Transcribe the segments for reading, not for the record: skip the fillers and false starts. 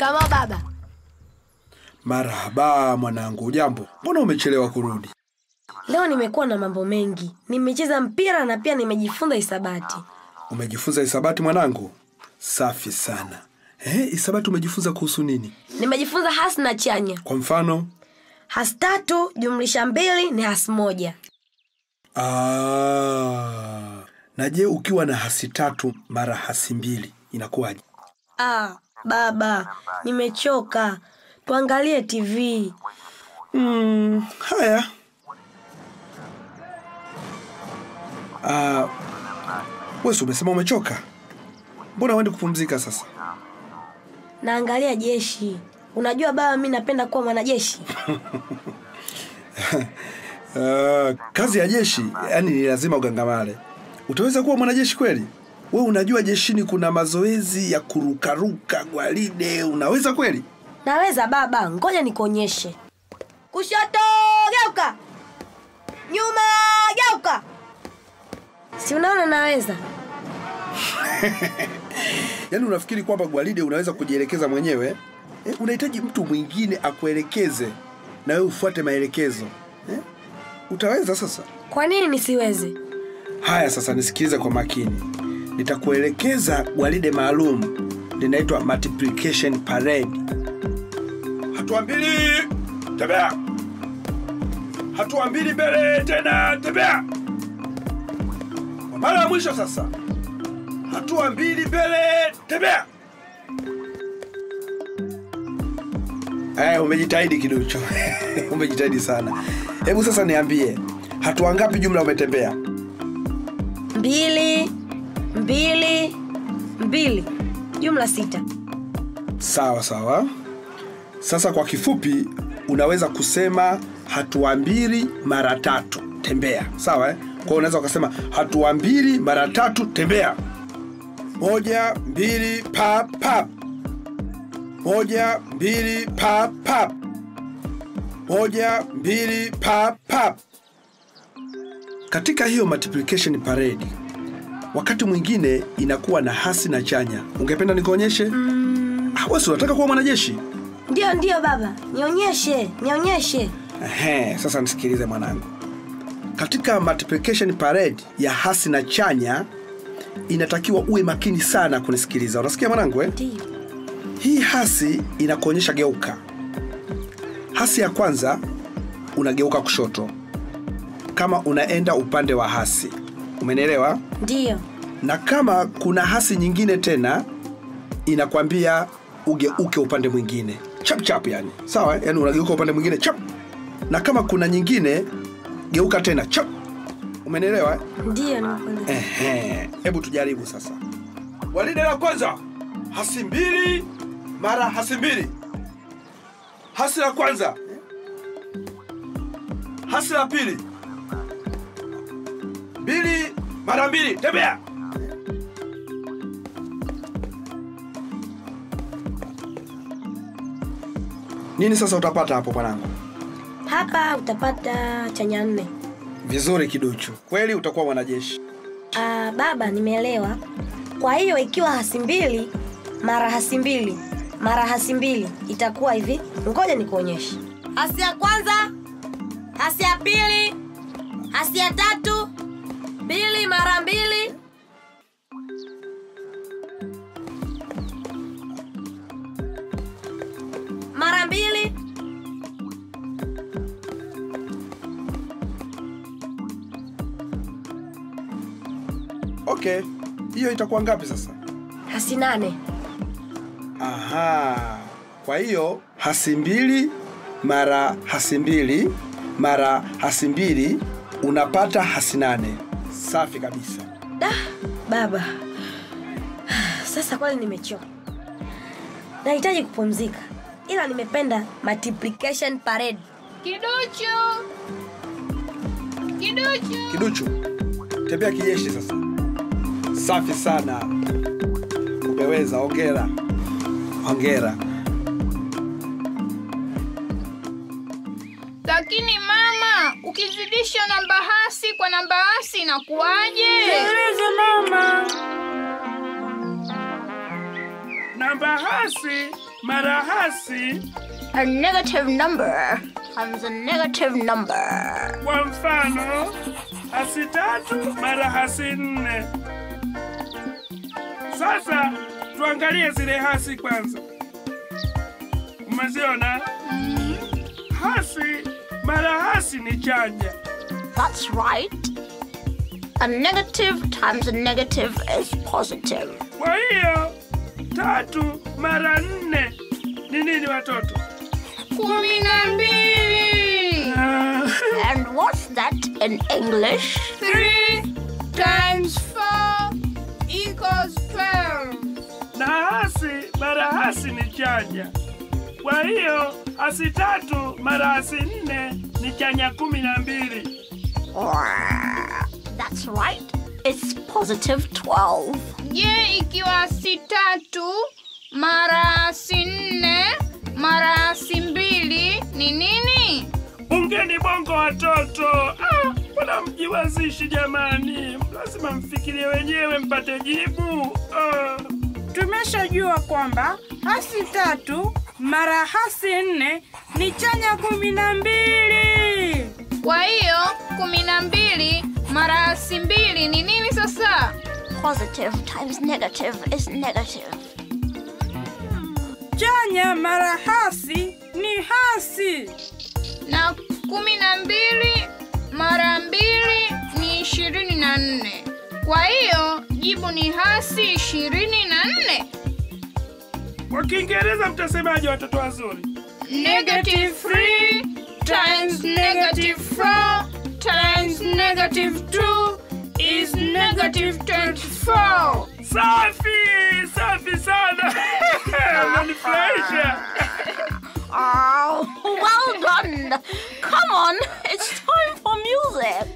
Shikamoo baba. Marhaba mwanangu, jambo. Mbona umechelewa kurudi? Leo nimekuwa na mambo mengi. Nimecheza mpira na pia nimejifunza hisabati. Umejifunza hisabati mwanangu? Safi sana. Hisabati umejifunza kuhusu nini? Nimejifunza hasi na chanya. Kwa mfano? Hasi 3 jumlisha 2 ni hasi 1. Na je ukiwa na hasi 3 mara hasi 2 inakuwaje? Baba, nimechoka. Tuangalie TV. Haya. Wewe umesema umechoka. Mbona uende kupumzika sasa? Naangalia jeshi. Unajua baba, mimi napenda kuwa mwanajeshi. Kazi ya jeshi, yani ni lazima ugangamale. Utaweza kuwa mwanajeshi kweli? Wewe unajua jeshini kuna mazoezi ya kurukaruka, gwaride, unaweza kweli? Naweza baba, ngoja nikuonyeshe. Kushoto, geuka. Nyuma, geuka. Si unaona naweza? Yaani unafikiri kwamba gwaride unaweza kujielekeza mwenyewe? Unahitaji mtu mwingine akuelekeze na wewe ufuate maelekezo. Utaweza sasa? Kwa nini nisiweze? Haya sasa nisikilize kwa makini. Nitakuelekeza gwaride maalum linaitwa multiplication parade. Hatua 2, tembea. Hatua 2 mbele tena, tembea. Kwa mara ya mwisho sasa. Hatua 2 mbele, tembea. Umejitahidi kidogo. Umejitahidi sana. Hebu sasa niambie, hatua ngapi jumla umetembea? 2 jumla 6. Sawa. Sasa kwa kifupi unaweza kusema hatua 2 mara 3 tembea. Sawa Kwa unaweza ukasema hatua 2 mara 3 tembea. 1 2 pap pap. 1 2 pap pap. 1 2 pap pap. Katika hiyo multiplication parade wakati mwingine inakuwa na hasi na chanya. Ungependa nikuonyeshe? Wewe unataka kuwa mwanajeshi? Ndio baba. Nionyeshe. Sasa nisikilize mwanangu. Katika multiplication parade ya hasi na chanya inatakiwa uwe makini sana kunisikiliza. Unasikia mwanangu Ndio. Hii hasi inakuonyesha geuka. Hasi ya kwanza unageuka kushoto kama unaenda upande wa hasi. Umenielewa? Ndio. Na kama kuna hasi nyingine tena inakwambia ugeuke upande mwingine. Chap yani. Sawa yani unageuka upande mwingine chap. Na kama kuna nyingine geuka tena chap. Umenielewa? Ndio nakuelewa. Hebu tujaribu sasa. Gwaride la kwanza, hasi 2 mara hasi 2. Hasi la kwanza. Hasi la pili. 2 mara 2, tembea. Nini sasa utapata hapo mwanangu? Hapa utapata chanya 4. Vizuri kiduchu. Kweli utakuwa mwanajeshi. Baba, nimeelewa. Kwa hiyo ikiwa hasi 2 mara hasi 2 mara hasi 2 itakuwa hivi. Ngoja nikuonyeshe. Hasi ya kwanza, hasi ya pili, hasi ya 3, 2 mara 2. Mara 2. Okay. Hiyo itakuwa ngapi sasa? Hasi 8. Kwa hiyo hasi 2 mara hasi 2 mara hasi 2 unapata hasi 8. Safi kabisa. Baba. Sasa kweli nimechoka. Nahitaji kupumzika. Ila nimependa multiplication parade. Kiduchu. Tembea kijeshi sasa. Safi sana. Umeweza, hongera. Lakini mama, ukizidisha namba hasi kwa namba hasi inakuaje? Sikiliza mama. Namba hasi mara hasi. A negative number times a negative number. Kwa mfano, hasi 3 mara hasi 4. Sasa tuangalie zile hasi kwanza. Umeziona? Hasi mara hasi ni chanya. That's right. A negative times a negative is positive. Kwa hiyo 3 mara 4 ni nini watoto? 12. And what's that in English? 3 times 4 equals 12. Na hasi mara hasi ni chanya. Kwa hiyo hasi 3 mara hasi 4 ni chanya 12. That's right. It's positive 12. Je, ikiwa hasi 3 mara hasi 4 mara hasi 2 ni nini? Ungeni bongo watoto. Mbona mjiwazishi jamani? Lazima mfikirie wenyewe mpate jibu. Tumeshajua kwamba hasi 3 mara hasi 4 ni chanya 12. Kwa hiyo 12 mara hasi 2 ni nini sasa? Positive times negative is negative. Chanya mara hasi ni hasi. Na 12 mara 2 ni 24. Kwa hiyo jibu ni hasi 24. Kwa Kiingereza mtasemaje watoto wazuri? Negative 3 times negative 4 times negative 2 is negative 24. Safi! Safi sana! Unanifurahisha! Oh, well done. Come on, it's time for music.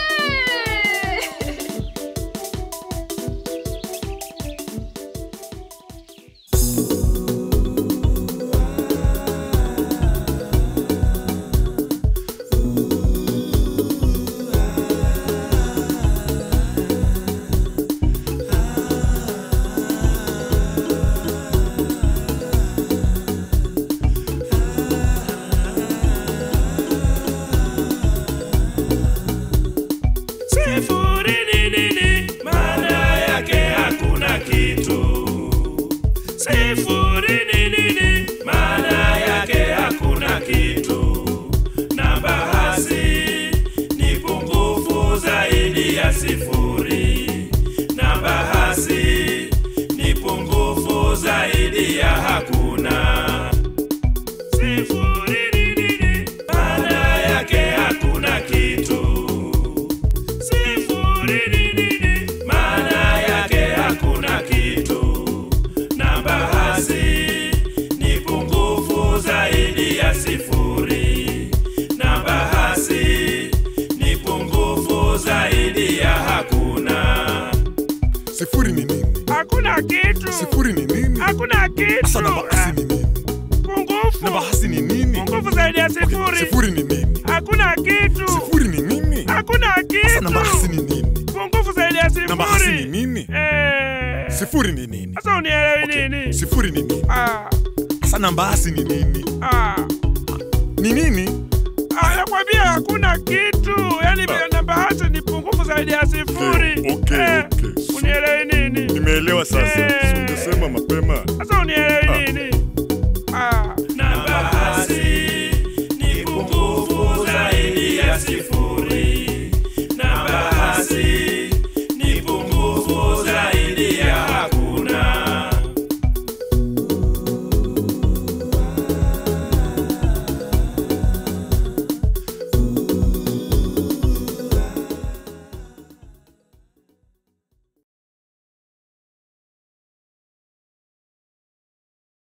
Sifuri namba hasi ni pungufu zaidi ya hakuna. Sifuri nini? Maana yake hakuna kitu. Sifuri nini? Maana yake hakuna kitu. Namba hasi ni pungufu zaidi ya sifuri. Namba hasi ni pungufu zaidi ya hakuna. Sifuri ni nini? Hakuna kitu. Sifuri ni nini? Hakuna kitu. Sasa namba hasi ni nini? Pungufu. Namba hasi ni nini? Pungufu zaidi ya sifuri. Okay, sifuri ni nini? Hakuna kitu. Sifuri ni nini? Hakuna kitu. Sasa namba hasi ni nini? Pungufu zaidi ya sifuri. Namba hasi ni nini? Sifuri ni nini? Sasa unielewi Okay, nini? sifuri ni nini? Sasa namba hasi ni nini? Ni nini? Nakwambia hakuna kitu. Yaani namba hasi ni pungufu zaidi ya sifuri. Okay. Unielewi nini? Nimeelewa sasa. Ungesema mapema. Sasa unielewi nini? Namba hasi ni pungufu zaidi ya sifuri.